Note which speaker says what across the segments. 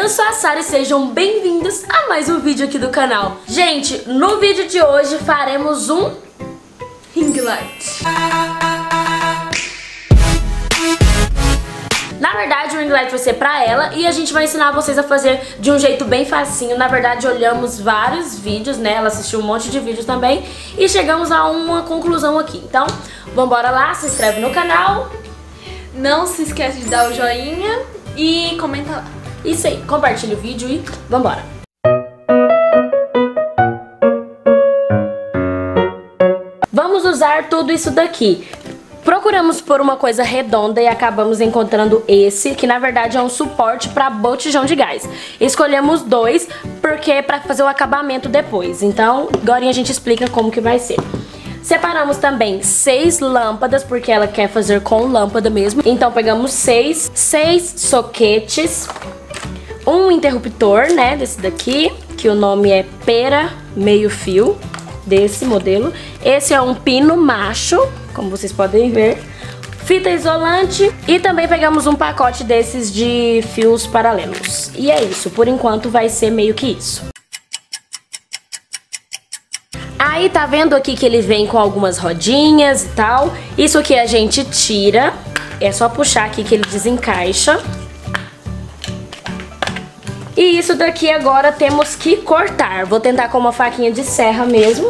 Speaker 1: eu sou a Sara e sejam bem-vindos a mais um vídeo aqui do canal. Gente, no vídeo de hoje faremos um ring light. Na verdade, o ring light vai ser pra ela e a gente vai ensinar vocês a fazer de um jeito bem facinho. Na verdade, olhamos vários vídeos, né? Ela assistiu um monte de vídeos também e chegamos a uma conclusão aqui. Então, vambora lá, se inscreve no canal.
Speaker 2: Não se esquece de dar o joinha e comenta lá.
Speaker 1: Isso aí, compartilha o vídeo e vambora. Vamos usar tudo isso daqui. Procuramos por uma coisa redonda e acabamos encontrando esse, que na verdade é um suporte para botijão de gás. Escolhemos dois porque é para fazer o acabamento depois. Então, agora a gente explica como que vai ser. Separamos também 6 lâmpadas, porque ela quer fazer com lâmpada mesmo. Então pegamos 6 soquetes, um interruptor, né, desse daqui, que o nome é pera meio fio, desse modelo. Esse é um pino macho, como vocês podem ver. Fita isolante e também pegamos um pacote desses de fios paralelos. E é isso, por enquanto vai ser meio que isso. Aí tá vendo aqui que ele vem com algumas rodinhas e tal. Isso aqui a gente tira, é só puxar aqui que ele desencaixa. E isso daqui agora temos que cortar. Vou tentar com uma faquinha de serra mesmo.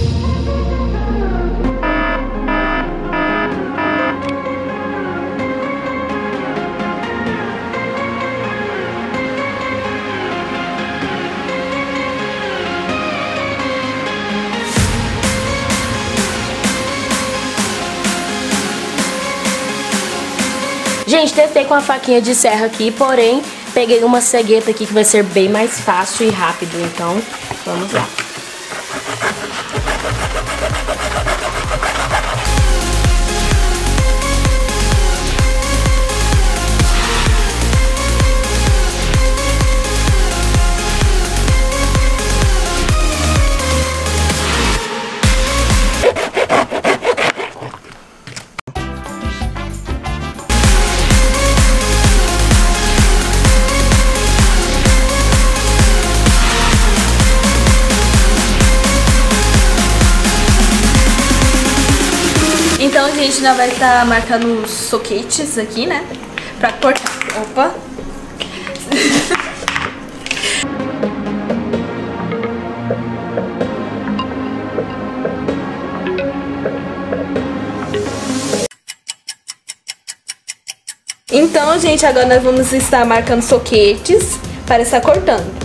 Speaker 1: Gente, testei com a faquinha de serra aqui, porém peguei uma cegueta aqui que vai ser bem mais fácil e rápido, então vamos lá.
Speaker 2: Então a gente ainda vai estar marcando os soquetes aqui, né? Pra cortar. Opa! Então, gente, agora nós vamos estar marcando soquetes para estar cortando.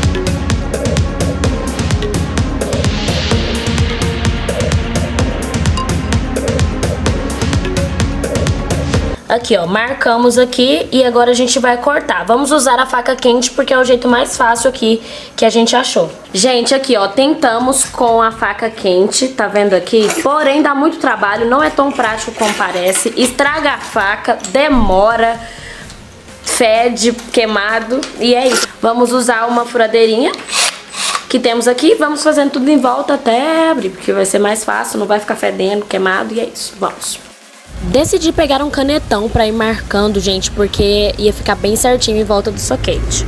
Speaker 1: Aqui, ó, marcamos aqui e agora a gente vai cortar. Vamos usar a faca quente porque é o jeito mais fácil aqui que a gente achou. Gente, aqui, ó, tentamos com a faca quente, tá vendo aqui? Porém, dá muito trabalho, não é tão prático como parece. Estraga a faca, demora, fede, queimado e é isso. Vamos usar uma furadeirinha que temos aqui, vamos fazendo tudo em volta até abrir, porque vai ser mais fácil, não vai ficar fedendo, queimado e é isso. Vamos. Decidi pegar um canetão pra ir marcando, gente, porque ia ficar bem certinho em volta do soquete.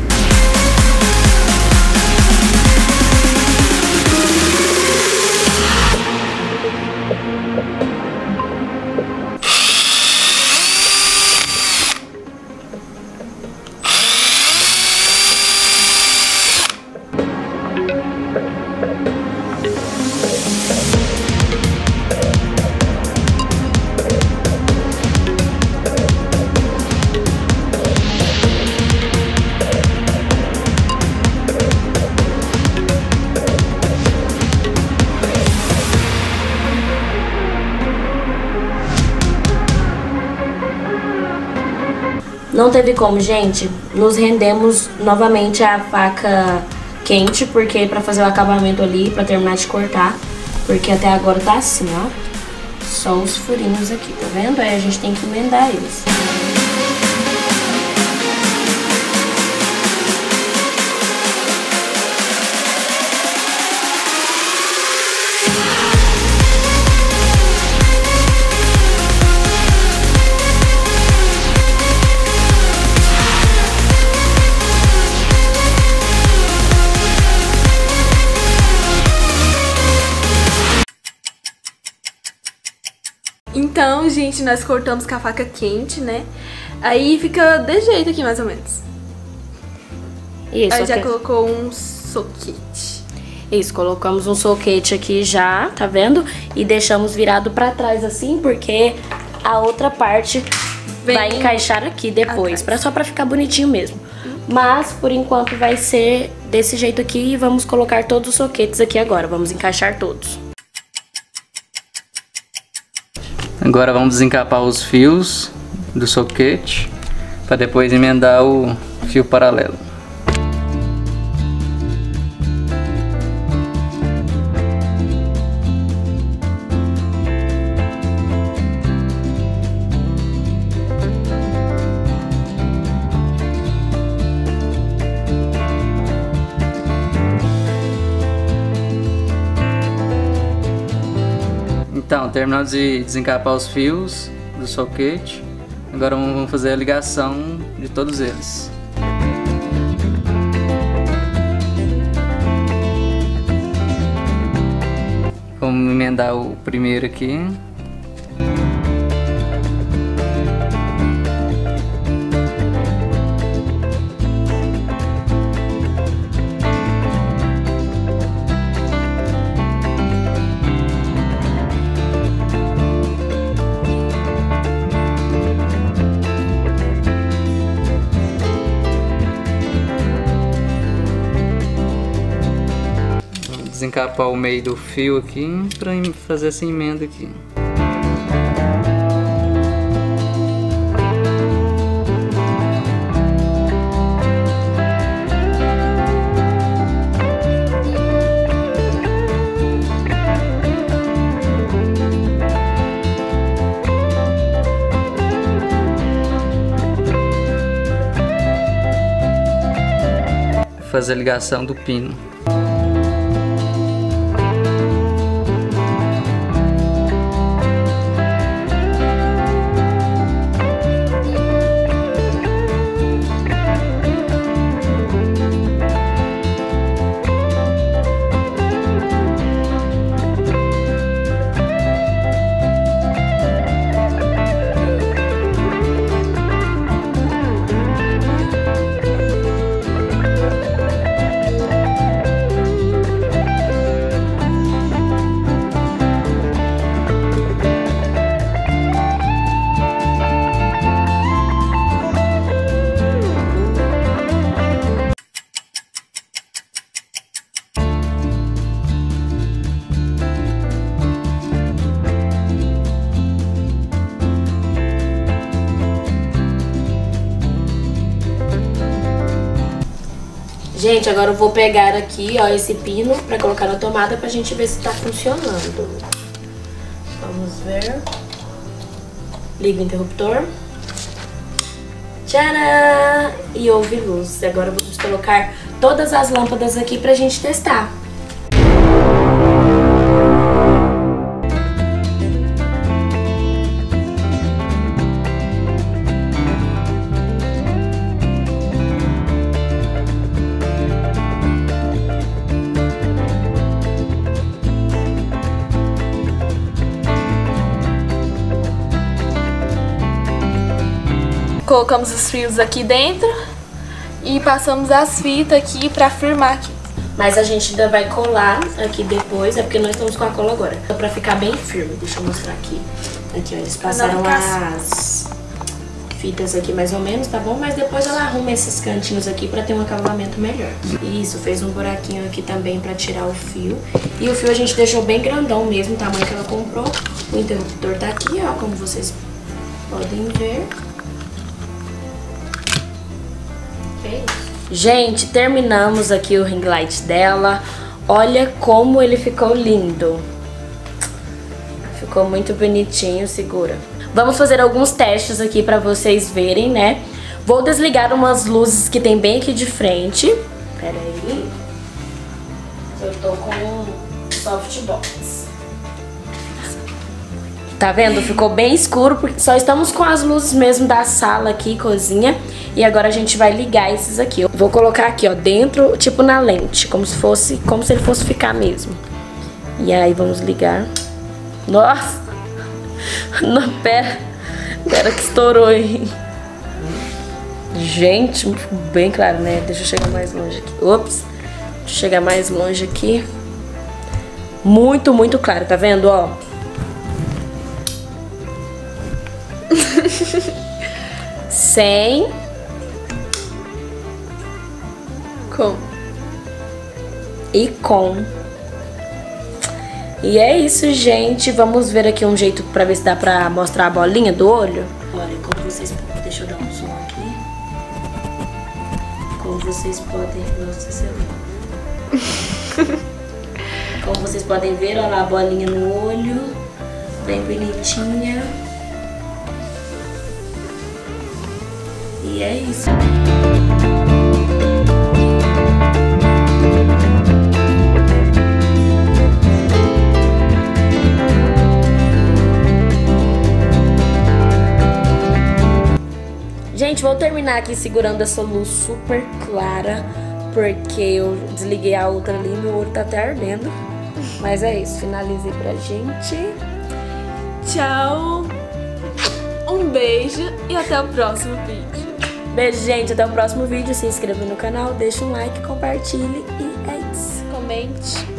Speaker 1: Não teve como, gente, nos rendemos novamente à faca quente, porque pra fazer o acabamento ali, pra terminar de cortar, porque até agora tá assim, ó, só os furinhos aqui, tá vendo? Aí a gente tem que emendar eles.
Speaker 2: Então, gente, nós cortamos com a faca quente, né? Aí fica de jeito aqui, mais ou menos.
Speaker 1: Isso,
Speaker 2: aí já colocou um soquete.
Speaker 1: Isso, colocamos um soquete aqui já, tá vendo? E deixamos virado pra trás assim, porque a outra parte vai encaixar aqui depois, só pra ficar bonitinho mesmo. Mas, por enquanto, vai ser desse jeito aqui e vamos colocar todos os soquetes aqui agora. Vamos encaixar todos.
Speaker 3: Agora vamos desencapar os fios do soquete para depois emendar o fio paralelo. Então, terminamos de desencapar os fios do soquete. Agora vamos fazer a ligação de todos eles. Vamos emendar o primeiro aqui. Desencapar o meio do fio aqui para fazer essa emenda aqui. Fazer a ligação do pino.
Speaker 1: Gente, agora eu vou pegar aqui, ó, esse pino pra colocar na tomada pra gente ver se tá funcionando. Vamos ver. Liga o interruptor. Tcharam! E houve luz. Agora vamos colocar todas as lâmpadas aqui pra gente testar.
Speaker 2: Colocamos os fios aqui dentro e passamos as fitas aqui pra firmar aqui.
Speaker 1: Mas a gente ainda vai colar aqui depois, é porque nós estamos com a cola agora. Então, pra ficar bem firme, deixa eu mostrar aqui. Aqui, ó, eles passaram as fitas aqui mais ou menos, tá bom? Mas depois ela arruma esses cantinhos aqui pra ter um acabamento melhor. Isso, fez um buraquinho aqui também pra tirar o fio. E o fio a gente deixou bem grandão mesmo, o tamanho que ela comprou. O interruptor tá aqui, ó, como vocês podem ver. Gente, terminamos aqui o ring light dela. Olha como ele ficou lindo. Ficou muito bonitinho, segura. Vamos fazer alguns testes aqui pra vocês verem, né? Vou desligar umas luzes que tem bem aqui de frente. Pera aí. Eu tô com softbox. Tá vendo? Ficou bem escuro, porque só estamos com as luzes mesmo da sala aqui, cozinha. E agora a gente vai ligar esses aqui. Eu vou colocar aqui, ó, dentro, tipo na lente, como se ele fosse ficar mesmo. E aí vamos ligar. Nossa! Não, pera que estourou aí. Gente, bem claro, né? Deixa eu chegar mais longe aqui. Ops. Deixa eu chegar mais longe aqui. Muito, muito claro, tá vendo, ó? Sem.
Speaker 2: Com.
Speaker 1: E com. E é isso, gente. Vamos ver aqui um jeito pra ver se dá pra mostrar a bolinha do olho. Olha, como vocês... Deixa eu dar um zoom aqui. Como vocês podem... Nossa, sei lá. Como vocês podem ver, olha lá a bolinha no olho. Bem bonitinha. E é isso. Gente, vou terminar aqui segurando essa luz super clara, porque eu desliguei a outra ali e meu olho tá até ardendo. Mas é isso, finalizei pra gente.
Speaker 2: Tchau. Um beijo e até o próximo vídeo.
Speaker 1: Beijo, gente, até o próximo vídeo. Se inscreva no canal, deixa um like, compartilhe e é isso.
Speaker 2: Comente.